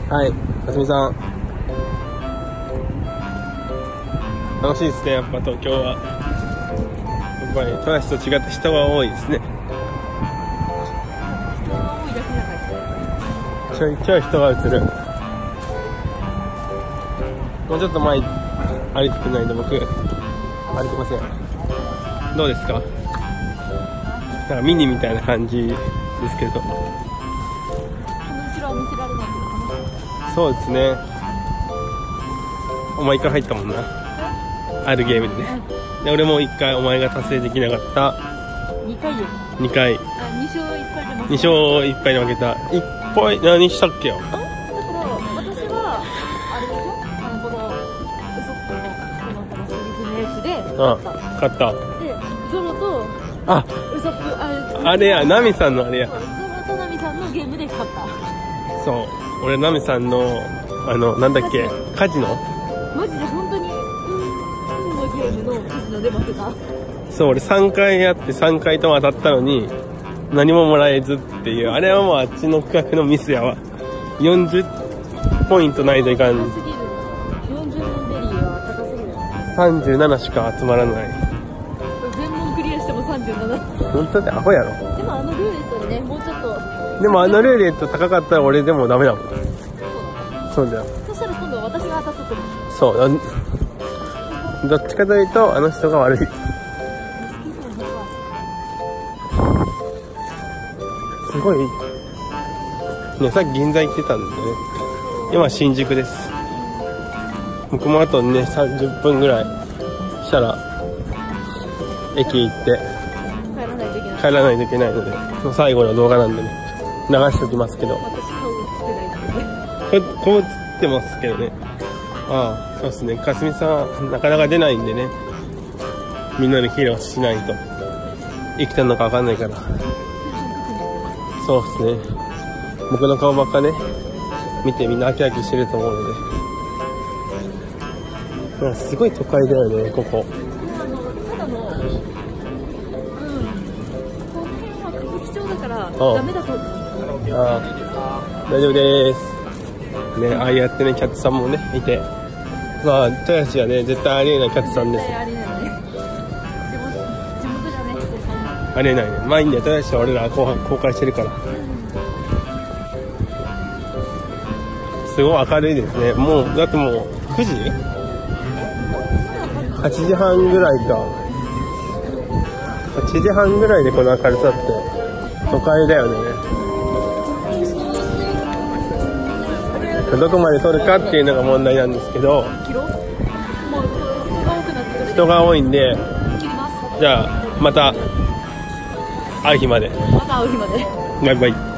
はい、かすみさん。楽しいですね、やっぱ東京は。やっぱり都市と違って人が多いですね。ちょいちょい人が映る。もうちょっと前歩いてくないと僕歩いてません。どうですか？なんかミニみたいな感じですけど。 この後ろは見せられないけど。 そうですね。お前一回入ったもんな。あるゲームでね。で俺も一回お前が達成できなかった 2回よ。 2回。 2勝1敗で負けた。 2勝1敗で負けた。1敗何したっけよ。 だから私はあれでしょ、このウソップのこのセリフのやつで勝った。 でゾロとウソップあれや、ナミさんのあれや。 ゾロとナミさんのゲームで勝った。 そう、俺ナミさんのなんだっけ、カジノ。 マジで本当に運のゲームのカジノで負けた。 そう、俺3回やって3回とも当たったのに何ももらえずっていう。あれはもうあっちの区画のミスやわ。40ポイントないといかん。 高すぎる。40のベリーは高すぎる。 37しか集まらない。 全問クリアしても37。 本当でアホやろ。 でもルーレットでね、もうちょっと。 でもルーレット高かったら俺でもダメだもん。そうだよ。 そしたら今度は私が当たったと思う。 そう、どっちかというとあの人が悪い。すごいね、さっき銀座行ってたんでね、今新宿です。僕もあとね30分ぐらいしたら駅行って帰らないといけないので、最後の動画なんでね流しておきますけど、こう映ってますけどね。ああ、そうですね。かすみさんなかなか出ないんでね、みんなで披露しないと生きてるのか分かんないから。そうですね。僕の顔ばっかね見てみんな飽き飽きしてると思うので、すごい都会だよねここ。 ただのこの辺は歌舞伎町だからダメだと思う。 ああ、大丈夫ですね。ああやってねキャッツさんもねいて、まあ豊橋はね絶対ありえないキャッツさんです。 ありえないね。地元じゃねありえないね。まあいいんだよ、豊橋は俺ら公開してるから。すごい明るいですね。もうだってもう9時8時半ぐらいか。8時半ぐらいでこの明るさって都会だよね。どこまで撮るかっていうのが問題なんですけど、人が多いんで、じゃあまた会う日まで。 また会う日まで。 バイバイ。